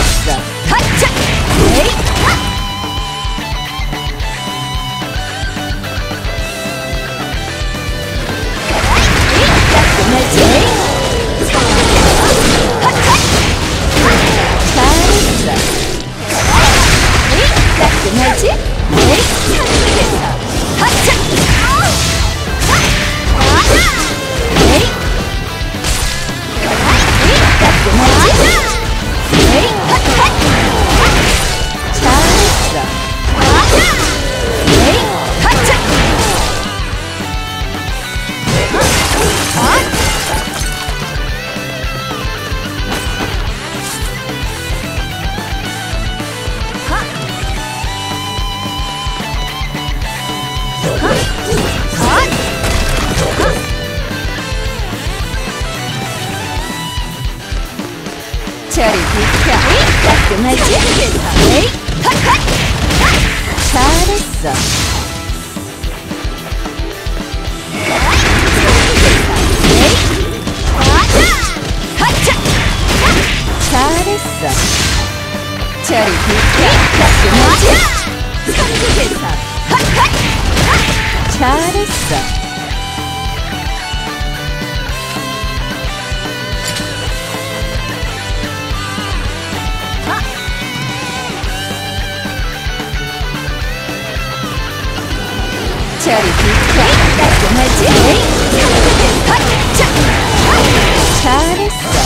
잘했어. 하차! 에이! 깔끔하지? 잘했어. 깔끔하지? 에이! 상륙해서 하차! 에이! 깔끔하지? 에이! 잘했어. 에이! 하차! 저리 비켜. 깔끔하지? 에이! 잘했어. 잘했어. 저리 비켜. 깔끔하지? 천국에서 잘했어. 저리 비켜. 깔끔하지? 잘했어.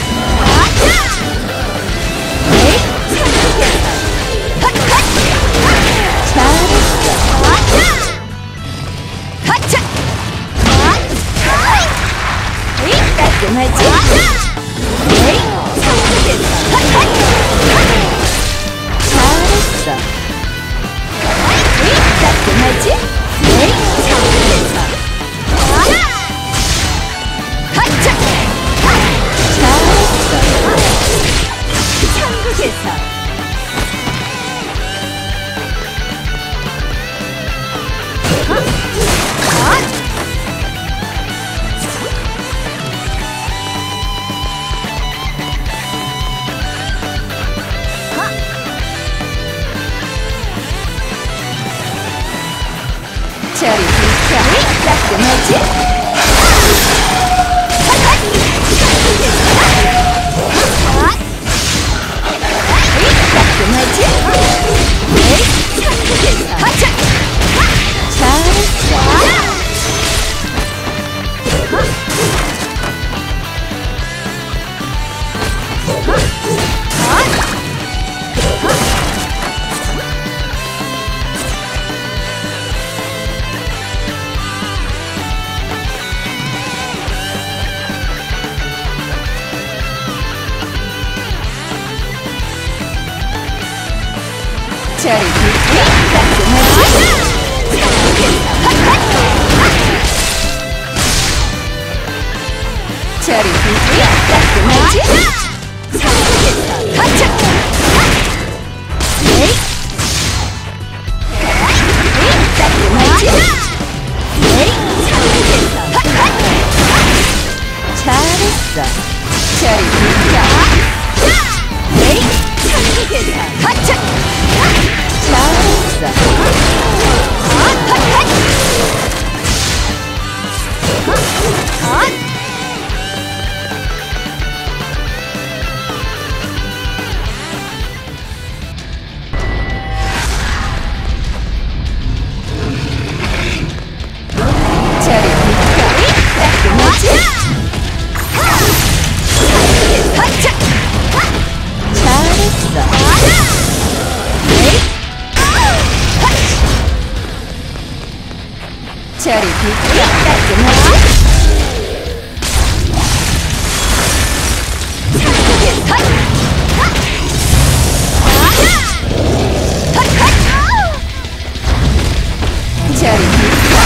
깔끔하지? 에이! 잘했어. 깔끔하지? 에이! 잘했어. 천국에서 저리 비켜. 깔끔하지? 깔끔하지? 에이! 천국에서 하차! 잘했어. 저리 비켜. 깔끔하지? 저리 비켜. 깔끔하지? 하차! 에이! 깔끔하지? 에이! 잘했어. 저리 비켜. 에이! 하차! 잘했어. 저리 비켜. 깔끔하지? 잘했어. 저리 비켜. 깔끔하지? 저리 비켜.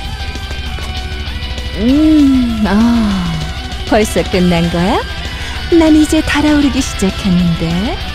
벌써 끝난 거야? 난 이제 달아오르기 시작했는데.